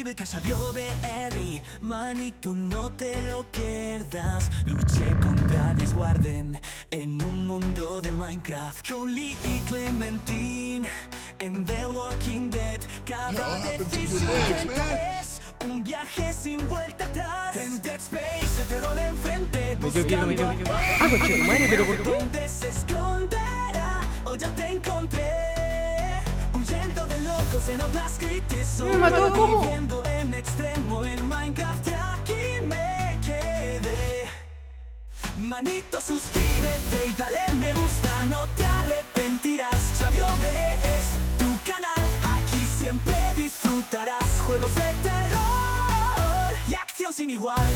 que salió de Ellie. Manito, no te lo pierdas. Luché contra Deswarden en un mundo de Minecraft. Jolie y Clementine en The Walking Dead. Cada decisión es un viaje sin vuelta atrás. En Dead Space se te rola enfrente. ¿Dónde se esconderá? O ya te encontré. Huyendo de locos en Outlast City. Me mató, ¿cómo? Viviendo en extremo en Minecraft. Aquí me quedé. Manito, suscríbete y dale me gusta. No te arrepentirás. Xaviobe es tu canal. Aquí siempre disfrutarás juegos de terror y acción sin igual.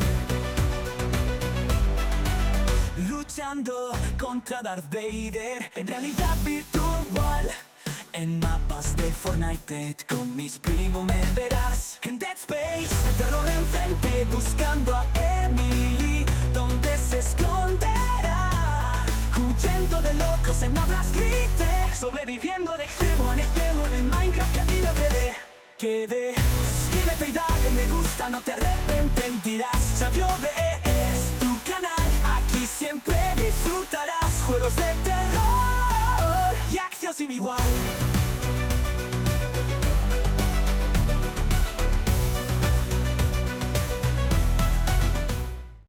Luchando contra Darth Vader en realidad virtual. En mapas de Fortnite con mis primos me verás. En Dead Space terror enfrente buscando a Emily. ¿Dónde se esconderá? Huyendo de locos en Outlast City. Sobreviviendo de extremo en extremo en Minecraft que aquí me quedé. Suscríbete y dale me gusta, no te arrepentirás. Xaviobe es tu canal. Aquí siempre disfrutarás juegos de terror y acción sin igual.